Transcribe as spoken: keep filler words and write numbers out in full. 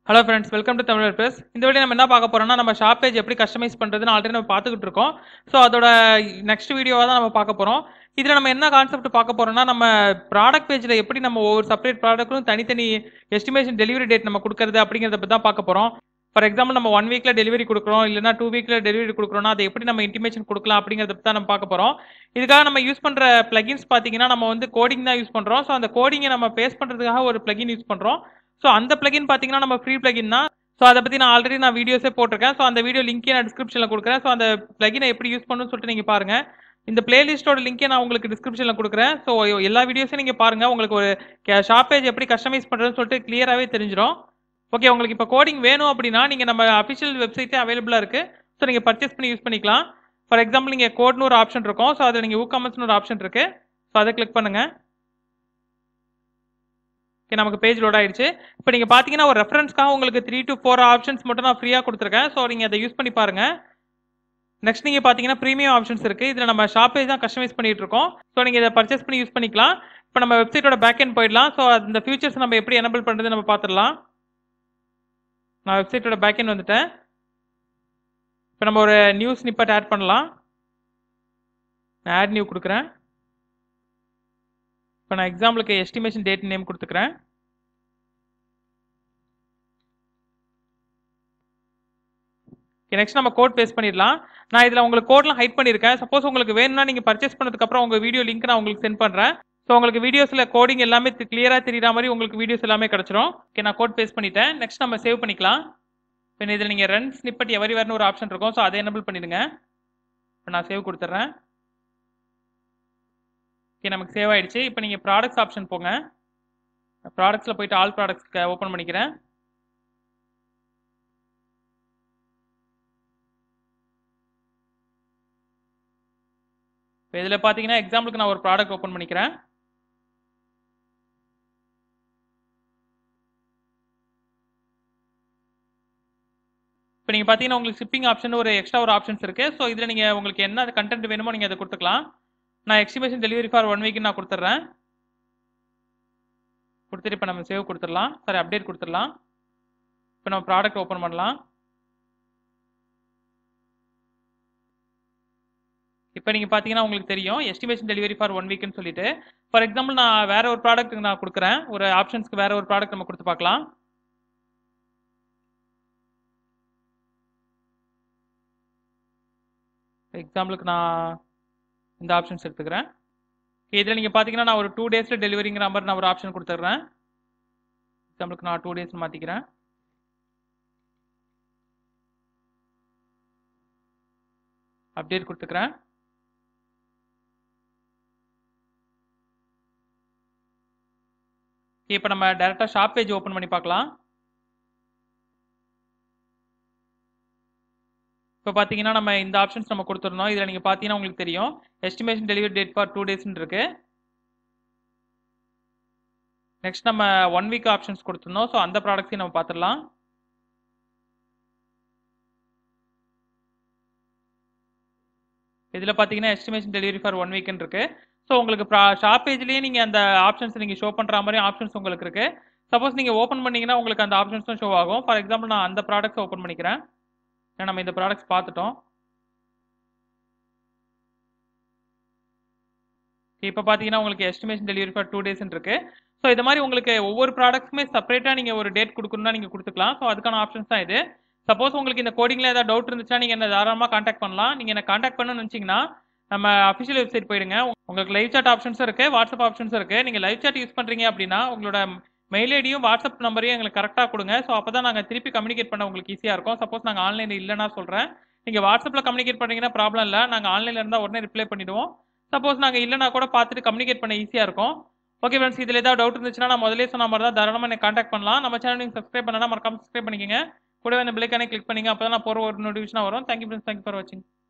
Hello friends, welcome to Tamilar press. இந்த video நம்ம என்ன பார்க்க போறோம்னா, நம்ம ஷாப் பேஜ் எப்படி கஸ்டமைஸ் பண்றதுன்னு ஆல்ரெடி நம்ம பார்த்துக்கிட்டு இருக்கோம். ஸோ அதோட நெக்ஸ்ட் வீடியோவா தான் நம்ம பார்க்க போறோம். இதில் நம்ம என்ன கான்செப்ட் பார்க்க போறோம்னா, நம்ம ப்ராடக்ட் பேஜில் எப்படி நம்ம ஒவ்வொரு செப்பரேட் ப்ராடக்ட்டும் தனித்தனி எஸ்டிமேஷன் டெலிவரி டேட் நம்ம கொடுக்கறது அப்படிங்கிறத பற்றி தான் பார்க்க போறோம். ஃபார் எக்ஸாம்பிள் நம்ம ஒன் வீக்ல டெலிவரி கொடுக்குறோம், இல்லைனா டூ வீக்ல டெலிவரி கொடுக்குறோம்னா அதை எப்படி நம்ம இன்டிமேஷன் கொடுக்கலாம் அப்படிங்கிறத பற்றி தான் நம்ம பார்க்க போறோம். இதுக்காக நம்ம யூஸ் பண்ற பிளகின்ஸ் பார்த்தீங்கன்னா, நம்ம வந்து கோடிங் தான் யூஸ் பண்றோம். ஸோ அந்த கோடிங்கை நம்ம பேஸ் பண்றதுக்காக ஒரு பிளகின் யூஸ் பண்றோம். ஸோ அந்த பிளகின் பார்த்தீங்கன்னா நம்ம ஃப்ரீ பிளகின் தான். ஸோ அதை பற்றி நான் ஆல்ரெடி நான் வீடியோஸே போட்டிருக்கேன். ஸோ அந்த வீடியோ லிங்க்கே நான் டிஸ்கிரிப்ஷனில் கொடுக்குறேன். ஸோ அந்த பிளகினை எப்படி யூஸ் பண்ணணும்னு சொல்லிட்டு நீங்கள் பாருங்கள். இந்த பிளேலிஸ்ட்டோட லிங்கே நான் உங்களுக்கு டிஸ்கிரிப்ஷனில் கொடுக்குறேன். ஸோ எல்லா வீடியோஸையும் நீங்கள் பாருங்கள். உங்களுக்கு ஒரு ஷாப் பேஜ் எப்படி கஸ்டமைஸ் பண்ணுறதுன்னு சொல்லிட்டு கிளியராகவே தெரிஞ்சிடும். ஓகே, உங்களுக்கு இப்போ கோடிங் வேணும் அப்படின்னா நீங்கள் நம்ம அஃபிஷியல் வெப்சைட்டே அவைலபிளாக இருக்குது. ஸோ நீங்கள் பர்ச்சேஸ் பண்ணி யூஸ் பண்ணிக்கலாம். ஃபார் எக்ஸாம்பிள் நீங்கள் கோட்னு ஒரு ஆப்ஷன் இருக்கும். ஸோ அதில் நீங்கள் ஊகாமர்ஸ்னு ஒரு ஆப்ஷன் இருக்குது. ஸோ அதை கிளிக் பண்ணுங்கள். ஓகே, நமக்கு பேஜ் லோட் ஆயிடுச்சு. இப்போ நீங்கள் பார்த்தீங்கன்னா ஒரு ரெஃபரன்ஸ்க்காக உங்களுக்கு த்ரீ டு ஃபோர் ஆப்ஷன்ஸ் மட்டும் நான் ஃப்ரீயாக கொடுத்துருக்கேன். ஸோ நீங்கள் அதை யூஸ் பண்ணி பாருங்க. நெக்ஸ்ட் நீங்கள் பார்த்தீங்கன்னா ப்ரீமியம் ஆப்ஷன்ஸ் இருக்குது. இதில் நம்ம ஷாப் பேஜ் தான் கஸ்டமைஸ் பண்ணிட்டு இருக்கோம். ஸோ நீங்கள் இதை பர்ச்சேஸ் பண்ணி யூஸ் பண்ணிக்கலாம். இப்போ நம்ம வெப்சைட்டோட பேக் எண்ட் போயிடலாம். ஸோ அந்த ஃபியூச்சர்ஸ் நம்ம எப்படி எனபிள் பண்ணுறது நம்ம பார்த்துடலாம். நான் வெப்சைட்டோட பேக் எண்ட் வந்துட்டேன். இப்போ நம்ம ஒரு நியூ ஸ்னிப்பட் ஆட் பண்ணலாம். நான் ஆட் நியூ கொடுக்குறேன். இப்போ நான் எக்ஸாம்பிளுக்கு எஸ்டிமேஷன் டேட் நேம் கொடுத்துக்கிறேன். நெக்ஸ்ட் நம்ம கோட் பேஸ்ட் பண்ணிடலாம். நான் இதில் உங்களுக்கு கோட்லாம் ஹைட் பண்ணியிருக்கேன். சப்போஸ் உங்களுக்கு வேணும்னா நீங்கள் பர்ச்சேஸ் பண்ணதுக்கப்புறம் உங்கள் வீடியோ லிங்க் நான் உங்களுக்கு சென்ட் பண்ணுறேன். ஸோ உங்களுக்கு வீடியோஸில் கோடிங் எல்லாமே கிளியராக தெரியுற மாதிரி உங்களுக்கு வீடியோஸ் எல்லாமே கிடச்சிரும். ஓகே, நான் கோட் பேஸ்ட் பண்ணிட்டேன். நெக்ஸ்ட் நம்ம சேவ் பண்ணிக்கலாம். இப்போ இதில் நீங்கள் ரன் ஸ்னிப்பட் எவரி வரணும் ஒரு ஆப்ஷன் இருக்கும். ஸோ அதை எனபிள் பண்ணிடுங்க. இப்போ நான் சேவ் கொடுத்துட்றேன். ஓகே, நமக்கு சேவ் ஆகிடுச்சு. இப்போ நீங்கள் ப்ராடக்ட்ஸ் ஆப்ஷன் போங்க. ப்ராடக்ட்ஸில் போயிட்டு ஆல் ப்ராடக்ட்ஸ்க்கு ஓப்பன் பண்ணிக்கிறேன். இப்போ இதில் பார்த்தீங்கன்னா எக்ஸாம்பிளுக்கு நான் ஒரு ப்ராடக்ட் ஓப்பன் பண்ணிக்கிறேன். இப்போ நீங்கள் பார்த்தீங்கன்னா உங்களுக்கு ஷிப்பிங் ஆப்ஷன் ஒரு எக்ஸ்ட்ரா ஒரு ஆப்ஷன்ஸ் இருக்குது. ஸோ இதில் நீங்கள் உங்களுக்கு என்ன கண்டென்ட் வேணுமோ நீங்கள் அதை கொடுத்துக்கலாம். நான் estimation delivery for one week நான் கொடுத்துட்றேன். கொடுத்துட்டு இப்போ நம்ம சேவ் கொடுத்துடலாம். சாரி, அப்டேட் கொடுத்துடலாம். இப்போ நம்ம ப்ராடக்ட் ஓப்பன் பண்ணலாம். இப்போ நீங்கள் பார்த்தீங்கன்னா உங்களுக்கு தெரியும் எஸ்டிமேஷன் டெலிவரி ஃபார் ஒன் வீக்னு சொல்லிட்டு. ஃபார் எக்ஸாம்பிள் நான் வேற ஒரு ப்ராடக்ட் நான் கொடுக்குறேன். ஒரு ஆப்ஷன்ஸ்க்கு வேற ஒரு ப்ராடக்ட் நம்ம கொடுத்து பார்க்கலாம். எக்ஸாம்பிளுக்கு நான் இந்த ஆப்ஷன்ஸ் எடுத்துக்கிறேன். இதில் நீங்கள் பார்த்தீங்கன்னா நான் ஒரு டூ டேஸில் டெலிவரிங்கிற மாதிரி நான் ஒரு ஆப்ஷன் கொடுத்துட்றேன். எக்ஸாம்பிளுக்கு நான் டூ டேஸ் மாற்றிக்கிறேன். அப்டேட் கொடுத்துக்கிறேன். இப்போ நம்ம டேரெக்டாக ஷாப் பேஜ் ஓப்பன் பண்ணி பார்க்கலாம். இப்போ பார்த்தீங்கன்னா நம்ம இந்த ஆப்ஷன்ஸ் நம்ம கொடுத்துருந்தோம். இதில் நீங்கள் பார்த்தீங்கன்னா உங்களுக்கு தெரியும் estimation delivery date for two டேஸ்ன்னு இருக்கு. நெக்ஸ்ட் நம்ம ஒன் வீக் ஆப்ஷன்ஸ் கொடுத்துருந்தோம். ஸோ அந்த ப்ராடக்ட்ஸையும் நம்ம பார்த்துடலாம். இதில் பார்த்தீங்கன்னா எஸ்டிமேஷன் டெலிவரி ஃபார் ஒன் வீக்னு இருக்கு. ஸோ உங்களுக்கு ஷாப் பேஜ்லேயே நீங்கள் அந்த ஆப்ஷன்ஸ் நீங்கள் ஷோ பண்ணுற மாதிரி ஆப்ஷன்ஸ் உங்களுக்கு இருக்கு. சப்போஸ் நீங்கள் ஓப்பன் பண்ணீங்கன்னா உங்களுக்கு அந்த ஆப்ஷன்ஸும் ஷோ ஆகும். ஃபார் எக்ஸாம்பிள் நான் அந்த ப்ராடக்ட்ஸ் ஓப்பன் பண்ணிக்கிறேன். ஏன்னா நம்ம இந்த ப்ராடக்ட்ஸ் பார்த்துட்டோம். இப்போ பார்த்தீங்கன்னா உங்களுக்கு எஸ்டிமேஷன் டெலிவரி ஃபார் டூ டேஸ்ன்னு இருக்கு. ஸோ இது மாதிரி உங்களுக்கு ஒவ்வொரு ப்ராடக்ட்ஸுமே செப்பரேட்டாக நீங்கள் ஒரு டேட் கொடுக்கணும்னா நீங்கள் கொடுத்துக்கலாம். ஸோ அதுக்கான ஆப்ஷன்ஸ் தான் இது. சப்போஸ் உங்களுக்கு இந்த கோடிங்கில் ஏதாவது டவுட் இருந்துச்சுன்னா நீங்கள் என்ன தாராளமாக காண்டாக்ட் பண்ணலாம். நீங்கள் என்ன காண்டாக்ட் பண்ணணும்னு நினச்சிங்கன்னா நம்ம அஃபிஷியல் வெப்சைட் போயிடுங்க. உங்களுக்கு லைவ் சாட் ஆப்ஷன்ஸும் இருக்குது, வாட்ஸ்அப் ஆப்ஷன்ஸும் இருக்குது. நீங்கள் லைவ் சாட் யூஸ் பண்ணுறீங்க அப்படின்னா உங்களோட மெயில் ஐடியும் வாட்ஸ்அப் நம்பரையும் எங்களுக்கு கரெக்டாக கொடுங்க. ஸோ அப்போ தான் நாங்கள் திருப்பி கம்யூனிகேட் பண்ண உங்களுக்கு ஈஸியாக இருக்கும். சப்போஸ் நாங்கள் ஆன்லைனில் இல்லைன்னா சொல்கிறேன். நீங்கள் வாட்ஸ்அப்பில் கம்யூனிகேட் பண்ணுறீங்கன்னா ப்ராப்ளம் இல்லை. நாங்கள் ஆன்லைனில் இருந்தால் உடனே ரிப்ளை பண்ணிவிடுவோம். சப்போஸ் நாங்கள் இல்லைனா கூட பார்த்துட்டு கம்யூனிகேட் பண்ண ஈஸியாக இருக்கும். ஓகே ஃப்ரெண்ட்ஸ், இதில் ஏதாவது டவுட் இருந்துச்சுன்னா நான் முதலே சொன்ன மாதிரி தான் தாராளமாக எனக்கு காண்டாக்ட் பண்ணலாம். நம்ம சேனல் நீங்கள் சப்ஸ்கிரைப் பண்ணனா மறக்காம சப்ஸ்கிரைப் பண்ணிக்கங்க. கூடவே அந்த பெல் ஐகானை கிளிக் பண்ணிங்க. அப்போ தான் நான் போகிற ஒரு நோட்டிஃபிகேஷனாக வரும். தேங்க்யூ ஃப்ரெண்ட்ஸ், தேங்க்யூ ஃபார் வாட்சிங்.